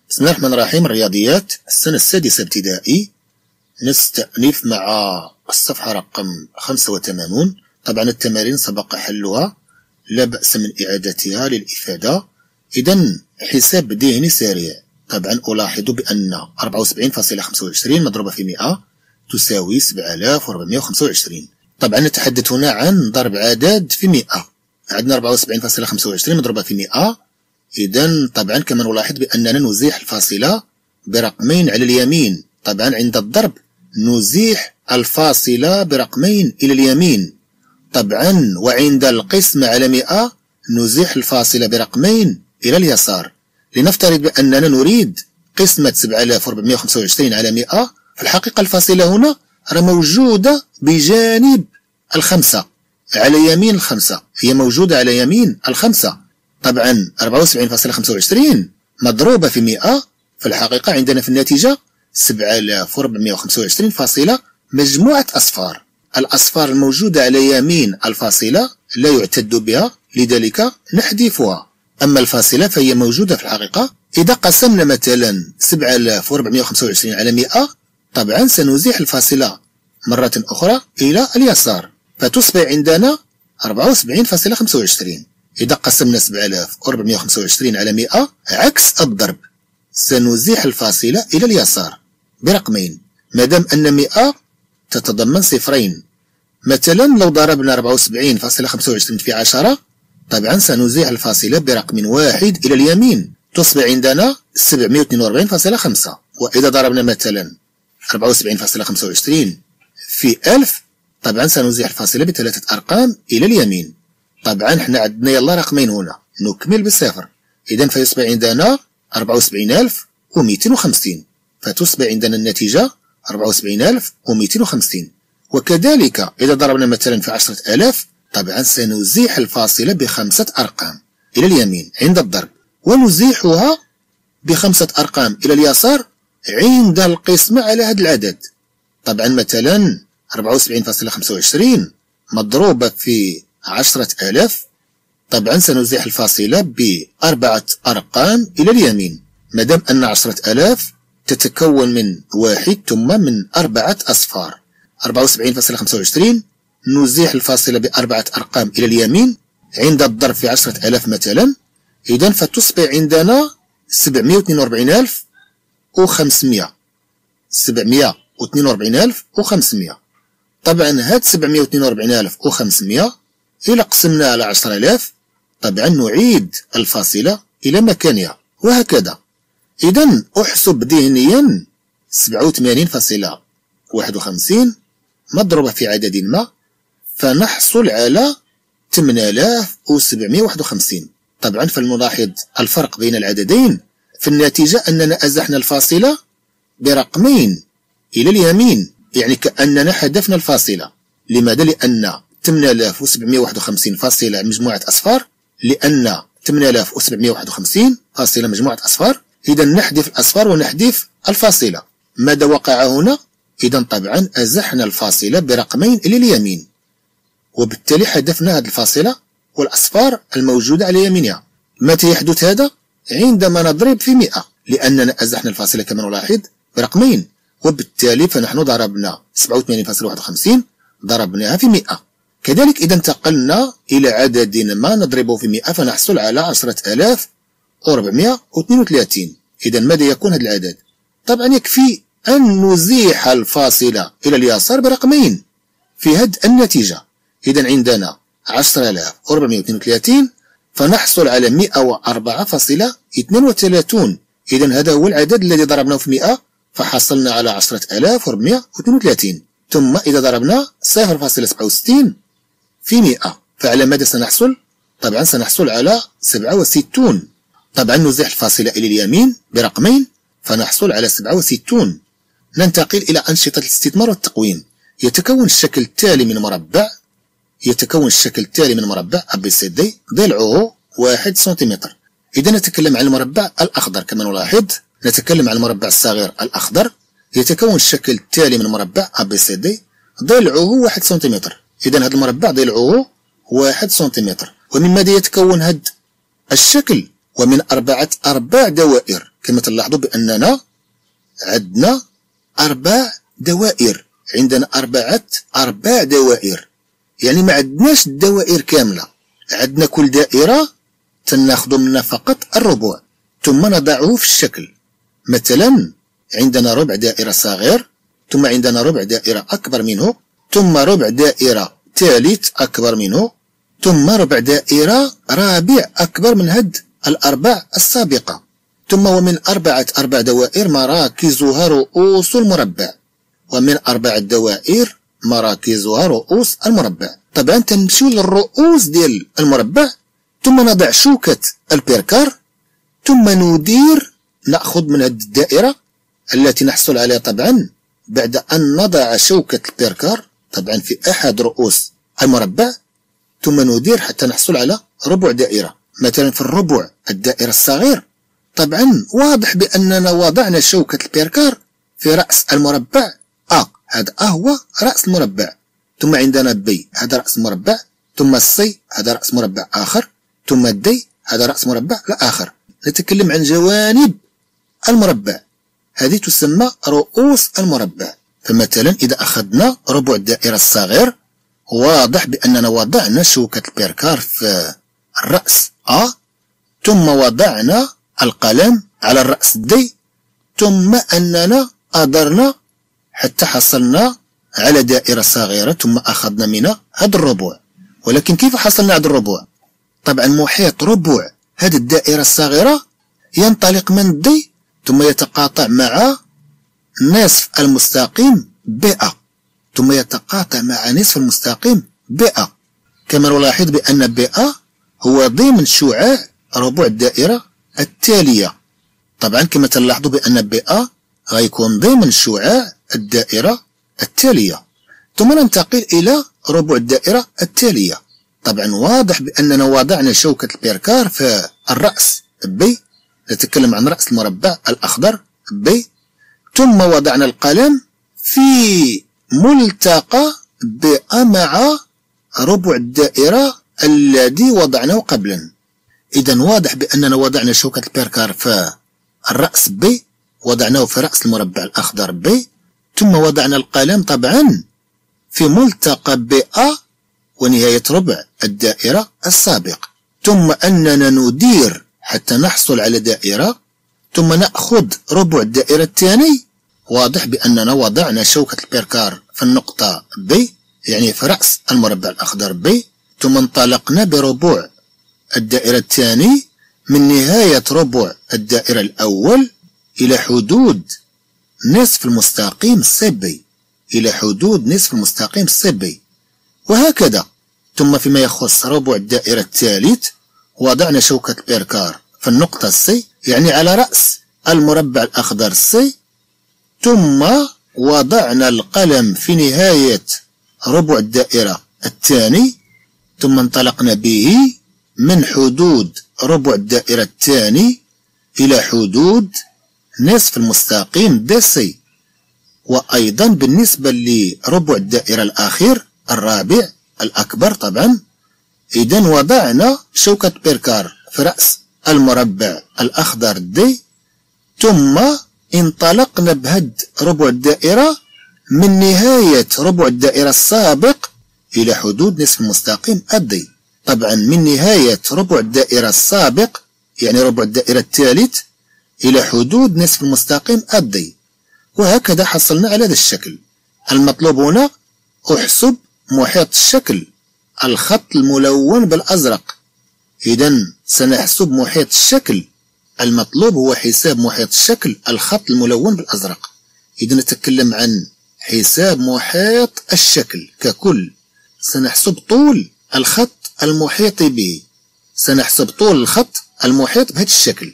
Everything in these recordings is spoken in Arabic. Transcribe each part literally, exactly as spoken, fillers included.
بسم الله الرحمن الرحيم. الرياضيات السنة السادسة ابتدائي، نستأنف مع الصفحة رقم خمسة وثمانون. طبعا التمارين سبق حلها، لا بأس من إعادتها للإفادة. إذن حساب ذهني سريع. طبعا ألاحظ بأن أربعة وسبعين فاصلة خمسة وعشرين مضروبة في مئة تساوي سبعة آلاف وأربعمائة وخمسة وعشرين. طبعا نتحدث هنا عن ضرب عدد في مئة. عندنا أربعة وسبعين فاصلة خمسة وعشرين مضروبة في مئة. إذن طبعا كما نلاحظ بأننا نزيح الفاصلة برقمين على اليمين. طبعا عند الضرب نزيح الفاصلة برقمين إلى اليمين. طبعا وعند القسم على مئة نزيح الفاصلة برقمين إلى اليسار. لنفترض بأننا نريد قسمة سبعة آلاف وأربعمائة وخمسة وعشرين على مئة. في الحقيقة الفاصلة هنا راه موجودة بجانب الخمسة، على يمين الخمسة، هي موجودة على يمين الخمسة. طبعا أربعة وسبعين فاصلة خمسة وعشرين مضروبة في مئة، في الحقيقة عندنا في النتيجة سبعة آلاف وأربعمائة وخمسة وعشرين فاصلة مجموعة أصفار. الأصفار الموجودة على يمين الفاصلة لا يعتد بها، لذلك نحذفها. أما الفاصلة فهي موجودة في الحقيقة. إذا قسمنا مثلا سبعة آلاف وأربعمائة وخمسة وعشرين على مئة، طبعا سنزيح الفاصلة مرة أخرى إلى اليسار، فتصبح عندنا أربعة وسبعين فاصلة خمسة وعشرين. إذا قسمنا سبعة آلاف وأربعمائة وخمسة وعشرين على مئة عكس الضرب، سنزيح الفاصلة إلى اليسار برقمين، مادام أن مئة تتضمن صفرين. مثلا لو ضربنا أربعة وسبعين فاصلة خمسة وعشرين في عشرة، طبعا سنزيح الفاصلة برقم واحد إلى اليمين، تصبح عندنا سبعمائة واثنين وأربعين فاصلة خمسة. وإذا ضربنا مثلا أربعة وسبعين فاصلة خمسة وعشرين في ألف، طبعا سنزيح الفاصلة بثلاثة أرقام إلى اليمين. طبعا حنا عندنا يلا رقمين هنا، نكمل بالصفر. إذا فيصبح عندنا أربعة وسبعين ألف ومئتين وخمسين، فتصبح عندنا النتيجة أربعة وسبعين ألف ومئتين وخمسين. وكذلك إذا ضربنا مثلا في عشرة آلاف، طبعا سنزيح الفاصلة بخمسة أرقام إلى اليمين عند الضرب، ونزيحها بخمسة أرقام إلى اليسار عند القسمة على هذا العدد. طبعا مثلا أربعة وسبعين فاصلة خمسة وعشرين مضروبة في عشرة آلاف، طبعا سنزيح الفاصلة بأربعة أرقام إلى اليمين، مادام أن عشرة آلاف تتكون من واحد ثم من أربعة أصفار. أربعة وسبعين فاصلة خمسة وعشرين نزيح الفاصلة بأربعة أرقام إلى اليمين عند الضرب في عشرة آلاف مثلا. إذن فتصبح عندنا سبعمائة واثنين وأربعين ألف وخمسمائة، سبعمائة واثنين وأربعين ألف وخمسمائة. طبعا هاد سبعمائة واثنين وأربعين ألف وخمسمائة إذا قسمناها على عشرة آلاف، طبعا نعيد الفاصلة إلى مكانها، وهكذا. إذن أحسب ذهنيا سبعة وثمانين فاصلة واحد وخمسين مضروبة في عدد ما، فنحصل على ثمانية آلاف وسبعمائة وواحد وخمسين. طبعا فلنلاحظ الفرق بين العددين في النتيجة أننا أزحنا الفاصلة برقمين إلى اليمين، يعني كأننا حذفنا الفاصلة. لماذا؟ لأن ثمانية آلاف وسبعمائة وواحد وخمسين فاصلة مجموعة أصفار، لأن ثمانية آلاف وسبعمائة وواحد وخمسين فاصلة مجموعة أصفار. إذا نحذف الأصفار ونحذف الفاصلة. ماذا وقع هنا؟ إذا طبعا أزحنا الفاصلة برقمين إلى اليمين، وبالتالي حذفنا هذه الفاصلة والأصفار الموجودة على يمينها. متى يحدث هذا؟ عندما نضرب في مئة، لأننا أزحنا الفاصلة كما نلاحظ برقمين، وبالتالي فنحن ضربنا سبعة وثمانين فاصلة واحد وخمسين ضربناها في مئة. كذلك إذا انتقلنا إلى عدد ما نضربه في مئة فنحصل على عشرة آلاف وأربعمائة واثنين وثلاثين. إذا ماذا يكون هذا العدد؟ طبعا يكفي أن نزيح الفاصلة إلى اليسار برقمين في هذه النتيجة. إذا عندنا عشرة آلاف وأربعمائة واثنين وثلاثين، فنحصل على مئة وأربعة فاصلة اثنين وثلاثين. إذا هذا هو العدد الذي ضربناه في مئة، فحصلنا على عشرة آلاف وأربعمائة واثنين وثلاثين. ثم إذا ضربنا صفر فاصلة سبعة وستين في مئة، فعلى ماذا سنحصل؟ طبعا سنحصل على سبعة وستين. طبعا نزيح الفاصلة إلى اليمين برقمين فنحصل على سبعة وستين. ننتقل إلى أنشطة الاستثمار والتقويم. يتكون الشكل التالي من مربع يتكون الشكل التالي من مربع أ بي سي دي ضلعه واحد سنتيمتر. إذا نتكلم عن المربع الأخضر كما نلاحظ، نتكلم عن المربع الصغير الأخضر. يتكون الشكل التالي من مربع أ بي سي دي ضلعه واحد سنتيمتر. إذا هذا المربع ضلعه واحد سنتيمتر. ومن ماذا يتكون هذا الشكل؟ ومن أربعة أرباع دوائر. كما تلاحظوا بأننا عندنا أربع دوائر، عندنا أربعة أربع دوائر، يعني ما عندناش الدوائر كاملة، عندنا كل دائرة تناخذ منها فقط الربع ثم نضعه في الشكل. مثلا عندنا ربع دائرة صغير، ثم عندنا ربع دائرة أكبر منه، ثم ربع دائرة ثالث أكبر منه، ثم ربع دائرة رابع أكبر من هاد الأربع السابقة، ثم ومن أربعة أربع دوائر مراكزها رؤوس المربع، ومن أربعة دوائر مراكزها رؤوس المربع. طبعا تنمشيو للرؤوس ديال المربع ثم نضع شوكة البيركار، ثم ندير نأخذ من هذه الدائرة التي نحصل عليها طبعا بعد أن نضع شوكة البيركار طبعا في أحد رؤوس المربع، ثم ندير حتى نحصل على ربع دائرة. مثلا في الربع الدائرة الصغير طبعا واضح بأننا وضعنا شوكة البيركار في رأس المربع أ، هذا أ هو رأس المربع، ثم عندنا بي هذا رأس المربع، ثم السي هذا رأس مربع آخر، ثم الدي هذا رأس مربع الآخر. نتكلم عن جوانب المربع، هذه تسمى رؤوس المربع. فمثلا إذا أخذنا ربع الدائرة الصغير واضح بأننا وضعنا شوكة البيركار في الرأس أ، ثم وضعنا القلم على الرأس دي، ثم أننا أدرنا حتى حصلنا على دائرة صغيرة، ثم أخذنا منها هذا الربع. ولكن كيف حصلنا على الربع؟ طبعا محيط ربع هذه الدائرة الصغيرة ينطلق من الدي ثم يتقاطع مع نصف المستقيم بأ، ثم يتقاطع مع نصف المستقيم بأ. كما نلاحظ بأن بأ هو ضمن شعاع ربع الدائرة التالية. طبعا كما تلاحظوا بأن بأ غيكون ضمن شعاع الدائرة التالية، ثم ننتقل إلى ربع الدائرة التالية. طبعا واضح بأننا وضعنا شوكة البيركار في الرأس بي، نتكلم عن رأس المربع الأخضر بي، ثم وضعنا القلم في ملتقى بأ مع ربع الدائرة الذي وضعناه قبلا. إذا واضح بأننا وضعنا شوكة البيركار في الرأس بي، وضعناه في رأس المربع الأخضر بي، ثم وضعنا القلم طبعا في ملتقى بأ ونهاية ربع الدائرة السابق، ثم أننا ندير حتى نحصل على دائرة، ثم نأخذ ربع الدائرة الثاني. واضح بأننا وضعنا شوكة البيركار في النقطة بي، يعني في رأس المربع الأخضر بي، ثم انطلقنا بربع الدائرة الثاني من نهاية ربع الدائرة الأول إلى حدود نصف المستقيم سي بي، إلى حدود نصف المستقيم سي بي، وهكذا. ثم فيما يخص ربع الدائرة الثالث وضعنا شوكة البيركار في النقطة سي، يعني على رأس المربع الأخضر سي، ثم وضعنا القلم في نهاية ربع الدائرة الثاني، ثم انطلقنا به من حدود ربع الدائرة الثاني إلى حدود نصف المستقيم دي سي. وأيضا بالنسبة لربع الدائرة الأخير الرابع الأكبر طبعا، إذن وضعنا شوكة بيركار في رأس المربع الأخضر دي، ثم انطلقنا بهد ربع الدائرة من نهاية ربع الدائرة السابق إلى حدود نصف المستقيم الدي. طبعا من نهاية ربع الدائرة السابق يعني ربع الدائرة الثالث إلى حدود نصف المستقيم الدي، وهكذا حصلنا على هذا الشكل. المطلوب هنا أحسب محيط الشكل الخط الملون بالأزرق. إذن سنحسب محيط الشكل، المطلوب هو حساب محيط الشكل الخط الملون بالأزرق. إذا نتكلم عن حساب محيط الشكل ككل، سنحسب طول الخط المحيط به، سنحسب طول الخط المحيط بهذا الشكل.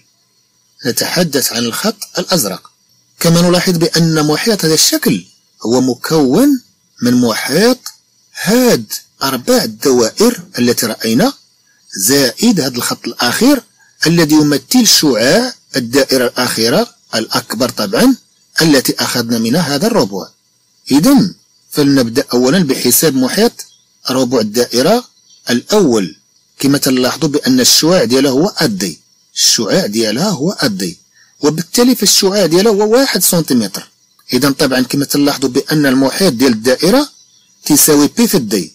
نتحدث عن الخط الأزرق. كما نلاحظ بأن محيط هذا الشكل هو مكون من محيط هاد أربع الدوائر التي رأينا زائد هذا الخط الأخير الذي يمثل شعاع الدائرة الأخيرة الأكبر طبعا التي أخذنا منها هذا الربع. إذن فلنبدأ أولا بحساب محيط ربع الدائرة الأول. كما تلاحظوا بأن الشعاع ديالها هو الدي، الشعاع ديالها هو الدي، وبالتالي فالشعاع ديالها هو واحد سنتيمتر. إذا طبعا كما تلاحظوا بأن المحيط ديال الدائرة تساوي بي في الدي،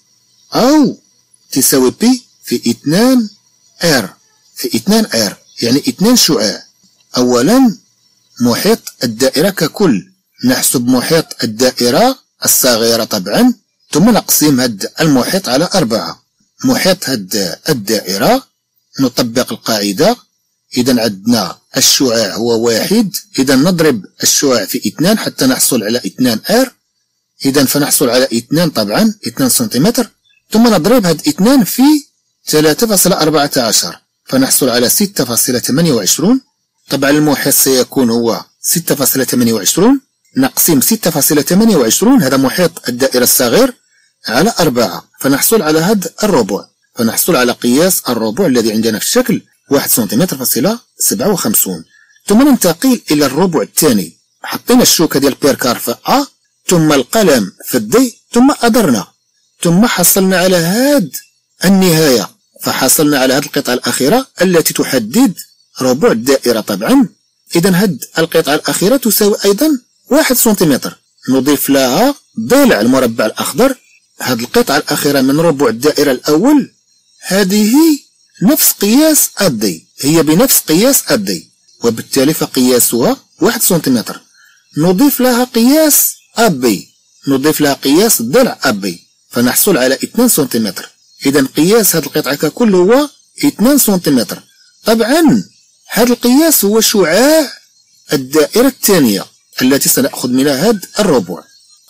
أو تساوي بي في اثنان ار في اثنان ار، يعني اثنان شعاع. أولا محيط الدائرة ككل، نحسب محيط الدائرة الصغيرة طبعا، ثم نقسم هاد المحيط على أربعة. محيط هاد الدائرة نطبق القاعدة، إذا عندنا الشعاع هو واحد، إذا نضرب الشعاع في اثنان حتى نحصل على اثنان ار، إذا فنحصل على اثنان طبعا اثنان سنتيمتر، ثم نضرب هاد اثنان في ثلاثة فاصلة أربعة عشر فنحصل على ستة فاصلة ثمانية وعشرين. طبعا المحيط سيكون هو ستة فاصلة ثمانية وعشرين، نقسم ستة فاصلة ثمانية وعشرين هذا محيط الدائرة الصغير على أربعة، فنحصل على هذا الربع، فنحصل على قياس الربع الذي عندنا في الشكل واحد سنتيمتر فاصلة سبعة وخمسين. ثم ننتقل إلى الربع الثاني، حطينا الشوكة ديال بيركار في أ، ثم القلم في الدي، ثم أدرنا، ثم حصلنا على هاد النهاية، فحصلنا على هاد القطعة الأخيرة التي تحدد ربع الدائرة طبعا. إذا هاد القطعة الأخيرة تساوي أيضا واحد سنتيمتر، نضيف لها ضلع المربع الأخضر. هاد القطعة الأخيرة من ربع الدائرة الأول هذه نفس قياس الدي، هي بنفس قياس الدي، وبالتالي فقياسها واحد سنتيمتر. نضيف لها قياس أبي، نضيف لها قياس ضلع أبي، فنحصل على اثنان سنتيمتر. إذا قياس هاد القطعة ككل هو اثنان سنتيمتر. طبعا هاد القياس هو شعاع الدائرة الثانية التي سنأخذ منها هاد الربع.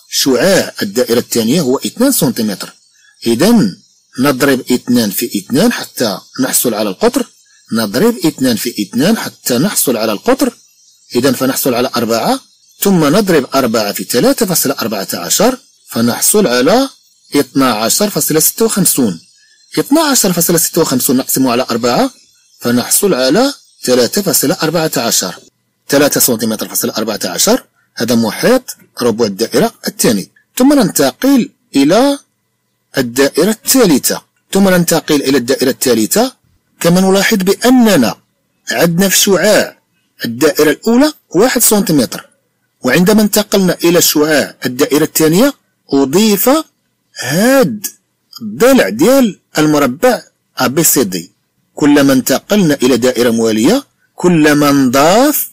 شعاع الدائرة الثانية هو اثنان سنتيمتر، إذا نضرب اثنان في اثنان حتى نحصل على القطر، نضرب اثنان في اثنان حتى نحصل على القطر، إذا فنحصل على أربعة، ثم نضرب أربعة في ثلاثة فاصلة أربعة عشر فنحصل على اثنا عشر فاصلة ستة وخمسين. اثنا عشر فاصلة ستة وخمسين نقسمه على أربعة فنحصل على ثلاثة فاصلة أربعة عشر، ثلاثة سنتيمتر فاصلة أربعة عشر، هذا محيط ربع الدائرة الثاني. ثم ننتقل إلى الدائرة الثالثة، ثم ننتقل إلى الدائرة الثالثة. كما نلاحظ بأننا عندنا في شعاع الدائرة الأولى واحد سنتيمتر، وعندما انتقلنا إلى شعاع الدائرة الثانية أضيف هاد الضلع ديال المربع أ بي سي دي. كلما انتقلنا إلى دائرة موالية كلما نضاف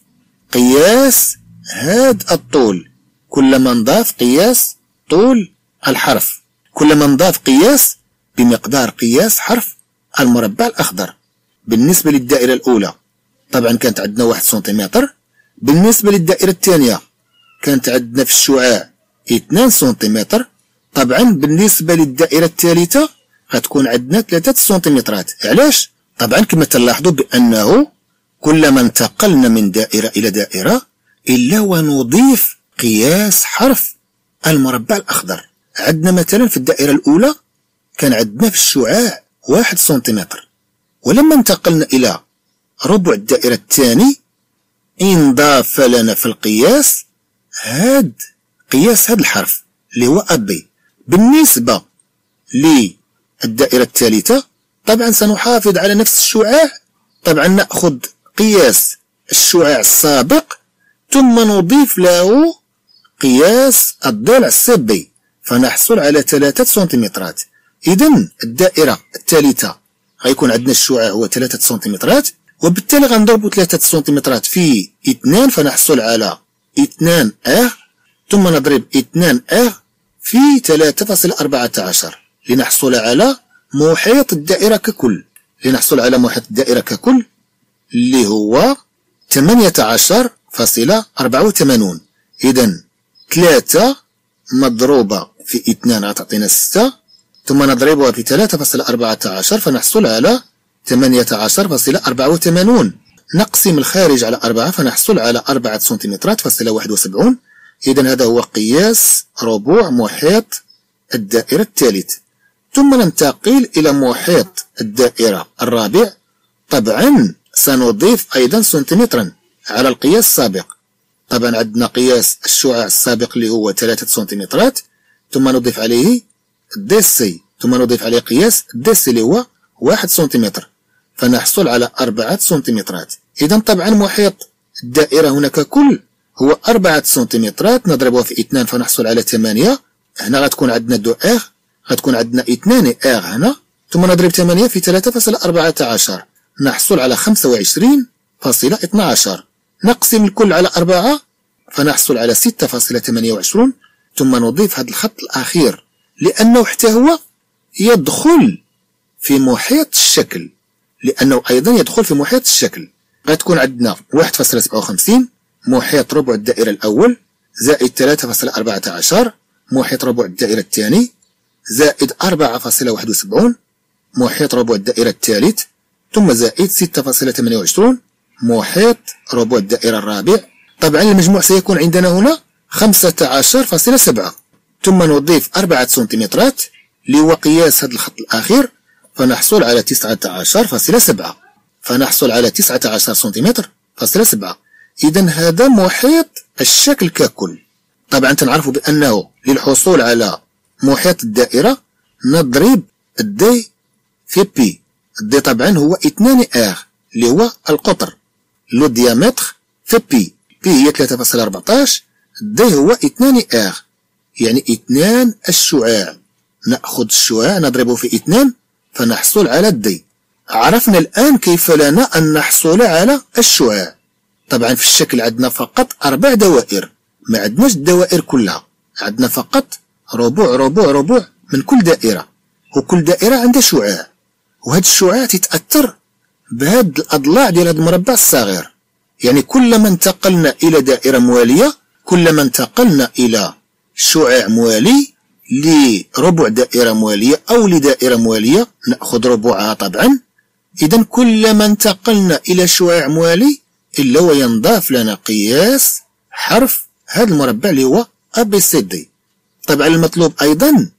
قياس هاد الطول، كلما نضاف قياس طول الحرف، كلما نضاف قياس بمقدار قياس حرف المربع الأخضر. بالنسبة للدائرة الأولى طبعا كانت عندنا واحد سنتيمتر، بالنسبة للدائرة الثانية كانت عندنا في الشعاع اثنان سنتيمتر، طبعا بالنسبة للدائرة الثالثة غتكون عندنا ثلاثة سنتيمترات. علاش؟ طبعا كما تلاحظوا بأنه كلما انتقلنا من دائرة إلى دائرة إلا ونضيف قياس حرف المربع الأخضر. عندنا مثلا في الدائرة الأولى كان عندنا في الشعاع واحد سنتيمتر، ولما انتقلنا إلى ربع الدائرة الثاني انضاف لنا في القياس هاد قياس هاد الحرف اللي هو أبي. بالنسبة للدائرة الثالثة طبعا سنحافظ على نفس الشعاع، طبعا نأخذ قياس الشعاع السابق ثم نضيف له قياس الضلع السبي فنحصل على ثلاثة سنتيمترات. إذا الدائرة الثالثة غيكون عندنا الشعاع هو ثلاثة سنتيمترات، وبالتالي غنضربو ثلاثة سنتيمترات في اثنان فنحصل على اثنان ار، ثم نضرب اثنان ار في ثلاثة فاصلة أربعة عشر لنحصل على محيط الدائرة ككل، لنحصل على محيط الدائرة ككل اللي هو ثمانية عشر فاصلة أربعة وثمانين. إذا ثلاثة مضروبة في اثنان غتعطينا ستة، ثم نضربها في ثلاثة فاصلة أربعة عشر فنحصل على ثمانية عشر فاصلة أربعة وثمانين. نقسم الخارج على أربعة فنحصل على أربعة سنتيمترات فاصلة واحد وسبعين. إذا هذا هو قياس ربوع محيط الدائرة الثالث. ثم ننتقل إلى محيط الدائرة الرابع. طبعا سنضيف أيضا سنتيمترا على القياس السابق. طبعا عندنا قياس الشعاع السابق اللي هو ثلاثة سنتيمترات، ثم نضيف عليه دي سي، ثم نضيف عليه قياس دي سي اللي هو واحد سنتيمتر فنحصل على أربعة سنتيمترات. إذا طبعا محيط الدائرة هنا ككل هو أربعة سنتيمترات، نضربها في اثنان فنحصل على ثمانية. هنا غتكون عندنا دو اغ، غتكون عندنا اثنان اغ هنا، ثم نضرب ثمانية في ثلاثة فاصلة أربعة عشر، نحصل على خمسة وعشرين فاصلة اثنى عشر. نقسم الكل على أربعة فنحصل على ستة فاصلة ثمانية وعشرين، ثم نضيف هذا الخط الأخير لأنه حتى هو يدخل في محيط الشكل، لأنه أيضا يدخل في محيط الشكل. غتكون عندنا واحد فاصلة سبعة وخمسين محيط ربع الدائرة الأول، زائد ثلاثة فاصلة أربعة عشر محيط ربع الدائرة الثاني، زائد أربعة فاصلة واحد وسبعين محيط ربع الدائرة الثالث، ثم زائد ستة فاصلة ثمانية وعشرين محيط ربع الدائرة الرابع. طبعا المجموع سيكون عندنا هنا خمسة عشر فاصلة سبعة، ثم نضيف أربعة سنتيمترات اللي هو قياس هذا الخط الأخير، فنحصل على تسعة عشر فاصلة سبعة، فنحصل على تسعة عشر سنتيمتر فاصلة سبعة. إذا هذا محيط الشكل ككل. طبعا تنعرفوا بأنه للحصول على محيط الدائرة نضرب الدي في بي. الدي طبعا هو اثنان اغ اللي هو القطر، لو ديامتر في بي، بي هي ثلاثة فاصلة أربعطاش، الدي هو اثنان اغ يعني اثنان الشعاع. نأخذ الشعاع نضربه في اثنان فنحصل على الدي. عرفنا الآن كيف لنا أن نحصل على الشعاع. طبعا في الشكل عندنا فقط أربع دوائر، ما عندناش الدوائر كلها، عندنا فقط ربع ربع ربع من كل دائرة، وكل دائرة عندها شعاع، وهذا الشعاع تتأثر بهاد الأضلاع ديال هذا المربع الصغير. يعني كلما انتقلنا إلى دائرة موالية كلما انتقلنا إلى شعاع موالي لربع دائرة موالية أو لدائرة موالية نأخذ ربعها طبعا. إذا كلما انتقلنا إلى شعاع موالي إلا وينضاف لنا قياس حرف هذا المربع اللي هو أ بي سي دي. طبعا المطلوب أيضا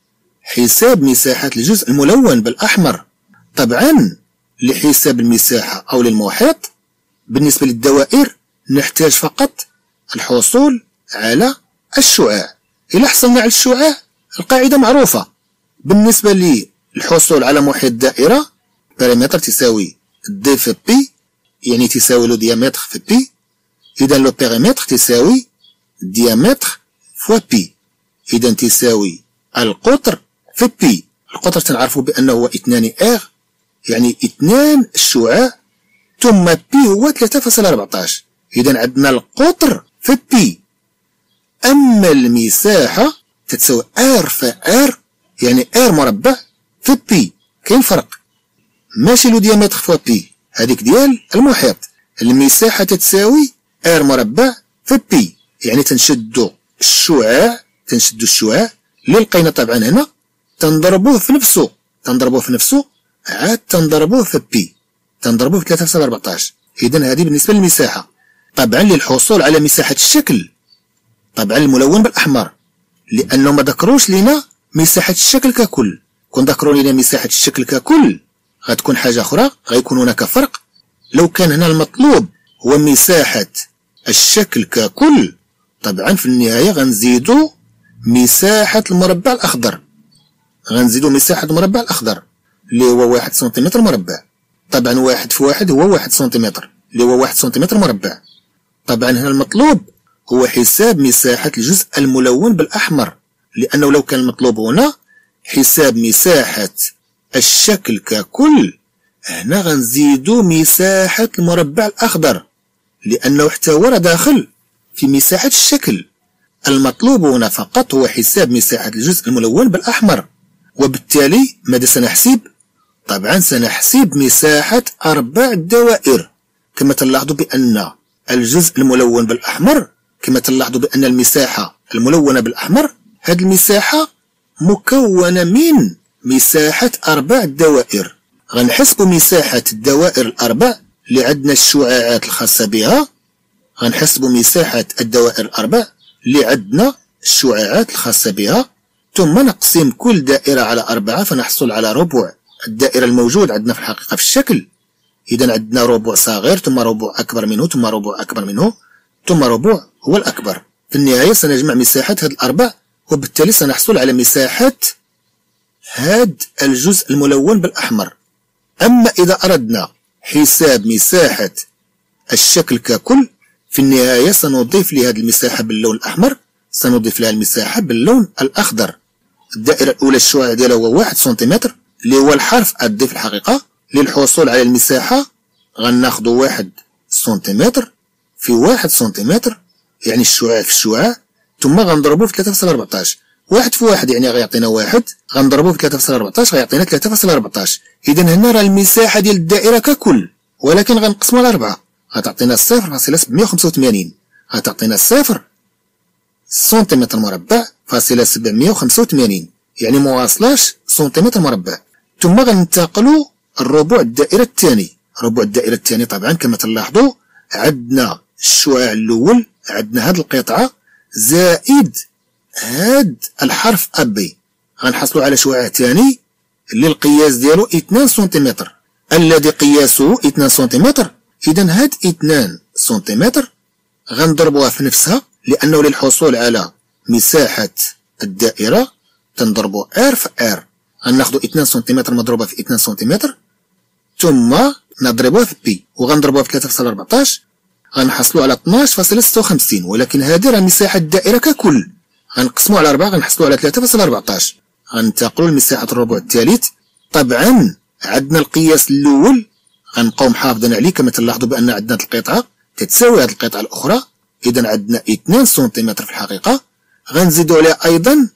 حساب مساحة الجزء الملون بالأحمر. طبعا لحساب المساحة أو للمحيط بالنسبة للدوائر نحتاج فقط الحصول على الشعاع. إلا حصلنا على الشعاع القاعدة معروفة. بالنسبة للحصول على محيط دائرة باريمتر تساوي دي في بي، يعني تساوي لو ديامتر في بي. إذا لو بيريمتر تساوي ديامتر فوا بي، إذا تساوي القطر في بي. القطر تنعرفوا بأنه هو اثنان اغ يعني اثنان الشعاع، ثم بي هو ثلاثة فاصلة أربعطاش. إذا عندنا القطر في بي. أما المساحة تتساوي ار في ار، يعني ار مربع في بي. كاين فرق، ماشي لو ديامتر فوا بي، هذيك ديال المحيط. المساحة تتساوي ار مربع في بي، يعني تنشدو الشعاع تنشدو الشعاع اللي لقينا طبعا هنا تنضربوه في نفسه تنضربوه في نفسه عاد تنضربوه في بي، تنضربوه في ثلاثة فاصلة أربعطاش. إذا هذه بالنسبة للمساحة. طبعا للحصول على مساحة الشكل طبعا الملون بالأحمر، لأنه ما ذكروش لنا مساحة الشكل ككل. كون ذكروا لنا مساحة الشكل ككل غتكون حاجة أخرى، غيكون هناك فرق. لو كان هنا المطلوب هو مساحة الشكل ككل، طبعا في النهاية غنزيدو مساحة المربع الأخضر، غنزيدو مساحة المربع الأخضر اللي هو واحد سنتيمتر مربع. طبعا واحد في واحد هو واحد سنتيمتر اللي هو واحد سنتيمتر مربع. طبعا هنا المطلوب هو حساب مساحة الجزء الملون بالأحمر، لأنه لو كان المطلوب هنا حساب مساحة الشكل ككل، هنا غنزيدو مساحة المربع الأخضر لأنه حتى هو راه داخل في مساحة الشكل. المطلوب هنا فقط هو حساب مساحة الجزء الملون بالأحمر. وبالتالي ماذا سنحسب؟ طبعا سنحسب مساحة أربع دوائر. كما تلاحظوا بأن الجزء الملون بالأحمر، كما تلاحظوا بأن المساحة الملونة بالأحمر هذه المساحة مكونة من مساحة أربع دوائر. غنحسبوا مساحة الدوائر الأربع اللي عندنا الشعاعات الخاصة بها، غنحسبوا مساحة الدوائر الأربع اللي عندنا الشعاعات الخاصة بها، ثم نقسم كل دائرة على أربعة فنحصل على ربع الدائرة الموجود عندنا في الحقيقة في الشكل. إذا عندنا ربع صغير ثم ربع أكبر منه ثم ربع أكبر منه ثم ربع هو الأكبر. في النهاية سنجمع مساحة هذه الأربع، وبالتالي سنحصل على مساحة هذا الجزء الملون بالأحمر. أما إذا أردنا حساب مساحة الشكل ككل في النهاية سنضيف لهذه المساحة باللون الأحمر، سنضيف لها المساحة باللون الأخضر. الدائرة الأولى الشعاع ديالها هو واحد سنتيمتر اللي هو الحرف أدي في الحقيقة. للحصول على المساحة غناخدو واحد سنتيمتر في واحد سنتيمتر، يعني الشعاع في الشعاع، ثم غنضربو في ثلاثة فاصلة أربعطاش. واحد في واحد يعني غيعطينا واحد، غنضربو في ثلاثة فاصلة أربعطاش غيعطينا ثلاثة فاصلة أربعطاش. إذا هنا راه المساحة ديال الدائرة ككل، ولكن غنقسمو على أربعة، غتعطينا صفر فاصلة سبعمية وخمسة وثمانين، غتعطينا صفر سنتيمتر مربع فاصلة سبعمية وخمسة وثمانين، يعني مواصلاش سنتيمتر مربع. ثم غننتقلو الربع الدائرة الثاني. ربع الدائرة الثاني طبعا كما تلاحظوا عندنا الشعاع الأول، عندنا هاد القطعة زائد هاد الحرف أبي، غنحصلو على شعاع ثاني اللي القياس ديالو اثنان سنتيمتر، الذي قياسه اثنان سنتيمتر. إذا هاد اثنان سنتيمتر غنضربوها في نفسها، لأنه للحصول على مساحة الدائرة تنضربو ار في ار، غناخدو اثنان سنتيمتر مضروبة في اثنان سنتيمتر ثم نضربوها في بي وغنضربوها في ثلاثة فاصلة أربعطاش، غنحصلو على اثناش فاصلة ستة وخمسين. ولكن هادي راه مساحة الدائرة ككل، غنقسمو على أربعة غنحصلو على ثلاثة فاصلة أربعطاش. غننتقلو لمساحة الربع الثالث. طبعا عندنا القياس الأول غنبقاو محافظين عليه، كما تلاحظوا بأن عندنا هاد القطعة تتساوي هاد القطعة الأخرى، إذا عندنا اثنان سنتيمتر في الحقيقة. غنزيدو عليها أيضا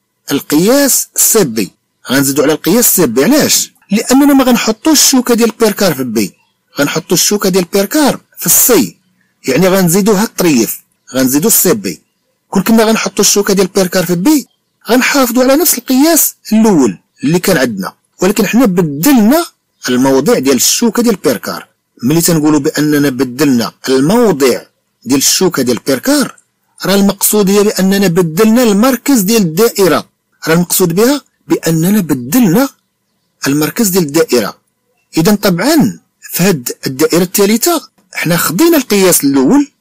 القياس السبي، غنزيدو على القياس السبي. علاش؟ لأننا ما غنحطوش الشوكة ديال البيركار في بي، غنحطو الشوكة ديال البيركار في السي، يعني غنزيدو هاد الطريف، غنزيدو السبي. كون كنا غنحطو الشوكة ديال البيركار في بي غنحافظو على نفس القياس الأول اللي كان عندنا، ولكن حنا بدلنا الموضع ديال الشوكة ديال البيركار. ملي تنقولو بأننا بدلنا الموضع ديال الشوكة ديال البيركار، راه المقصود هي بأننا بدلنا المركز ديال الدائرة، راه المقصود بها بأننا بدلنا المركز ديال الدائرة. إذا طبعا في هاد الدائرة الثالثة حنا خدينا القياس الأول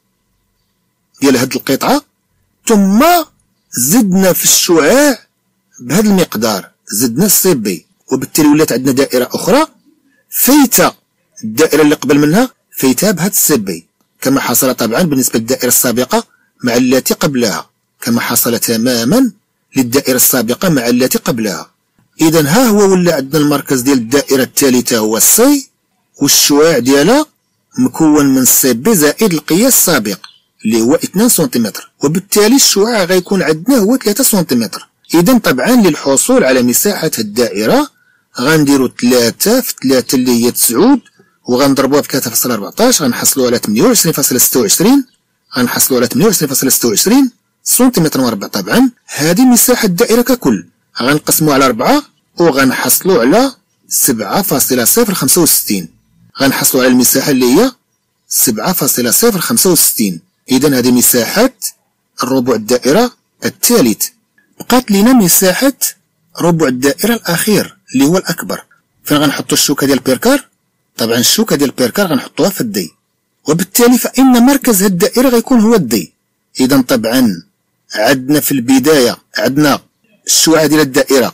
ديال هاد القطعة ثم زدنا في الشعاع بهذا المقدار، زدنا السي بي، وبالتالي ولات عندنا دائرة أخرى فايتة الدائرة اللي قبل منها فايتها بهذا السي بي، كما حصل طبعا بالنسبة للدائرة السابقة مع التي قبلها، كما حصل تماما للدائرة السابقة مع التي قبلها. إذا ها هو ولا عندنا المركز ديال الدائرة الثالثة هو السي، والشعاع ديالها مكون من السي بي زائد القياس السابق اللي هو اثنان سنتيمتر، وبالتالي الشعاع غيكون عندنا هو ثلاثة سنتيمتر. إذا طبعا للحصول على مساحة الدائرة غنديرو ثلاثة في ثلاثة اللي هي تسعود، وغنضربوها في ثلاثة فاصلة أربعطاش غنحصلو على ثمانية وعشرين فاصلة ستة وعشرين، غنحصلو على ثمانية وعشرين فاصلة ستة وعشرين سنتيمتر مربع. طبعا هذه مساحة الدائرة ككل، غنقسمو على أربعة وغنحصلو على سبعة فاصلة صفر خمسة وستين، غنحصلو على المساحة اللي هي سبعة فاصلة صفر خمسة وستين. إذا هذه مساحة الربع الدائرة الثالث. بقات لينا مساحة ربع الدائرة الأخير اللي هو الأكبر. فين غنحطو الشوكة ديال البيركار؟ طبعا الشوكة ديال البيركار غنحطوها في الدي، وبالتالي فإن مركز هاد الدائرة غيكون هو الدي. إذا طبعا عندنا في البداية عندنا الشعاع ديال الدائرة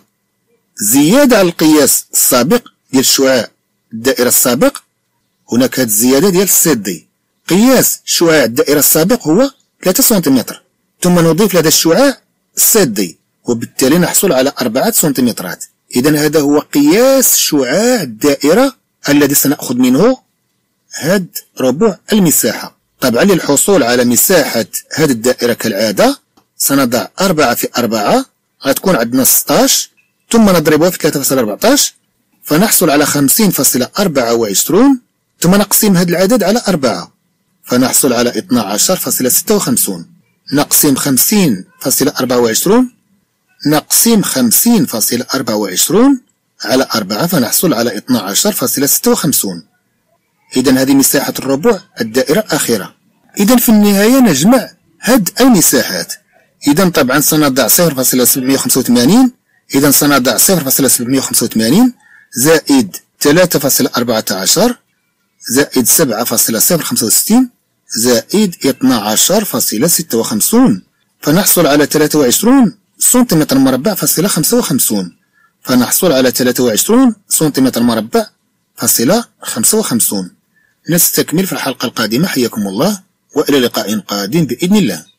زيادة على القياس السابق ديال الشعاع الدائرة السابق، هناك هاد الزيادة ديال السي دي. قياس شعاع الدائرة السابق هو ثلاثة سنتيمتر، ثم نضيف لهذا الشعاع السي دي، وبالتالي نحصل على أربعة سنتيمترات. إذا هذا هو قياس شعاع الدائرة الذي سنأخذ منه هاد ربع المساحة. طبعا للحصول على مساحة هاد الدائرة كالعادة سنضع أربعة في أربعة، غتكون عندنا ستاش، ثم نضربها في ثلاثة فاصلة أربعطاش فنحصل على خمسين فاصلة أربعة وعشرين، ثم نقسم هذا العدد على أربعة فنحصل على اثنا عشر فاصلة ستة وخمسين، نقسم خمسين فاصلة أربعة وعشرين نقسم خمسين فاصلة أربعة وعشرين على أربعة فنحصل على اثنا عشر فاصلة ستة وخمسين. إذا هذه مساحة الربع الدائرة الأخيرة. إذا في النهاية نجمع هاد المساحات. إذا طبعا سنضع صفر فاصلة سبعمية وخمسة وثمانين، إذا سنضع صفر فاصلة سبعمية وخمسة وثمانين زائد ثلاثة فاصلة أربعة عشر زائد سبعة فاصلة صفر خمسة وستين زائد اثنا عشر فاصلة ستة وخمسين، فنحصل على ثلاثة وعشرين سنتيمتر مربع فاصلة خمسة وخمسين، فنحصل على ثلاثة وعشرين سنتيمتر مربع فاصلة خمسة وخمسين. نستكمل في الحلقة القادمة. حياكم الله. وإلى لقاء قادم بإذن الله.